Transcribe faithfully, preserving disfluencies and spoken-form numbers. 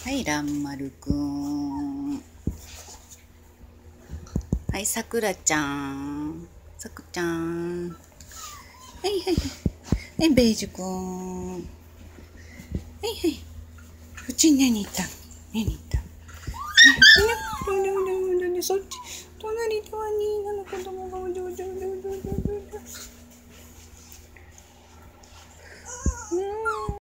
い、らんまるくん。はい、さくらちゃん。さくちゃん。はいはいはい。はい、ベージュくん。はいはい。こっちに何いた何いたね、そっち、隣とはになの子供がお上手。